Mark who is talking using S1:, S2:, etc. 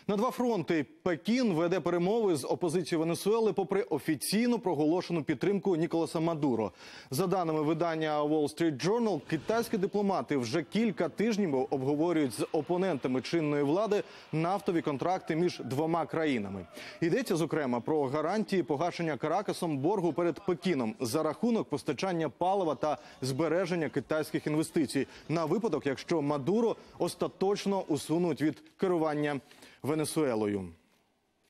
S1: На два фронти Пекін веде перемови з опозицією Венесуели попри офіційно проголошену підтримку Ніколаса Мадуро. За даними видання Wall Street Journal, китайські дипломати вже кілька тижнів обговорюють з опонентами чинної влади нафтові контракти між двома країнами. Йдеться, зокрема, про гарантії погашення Каракасом боргу перед Пекіном за рахунок постачання палива та збереження китайських інвестицій на випадок, якщо Мадуро остаточно усунуть від керування Венесуелою.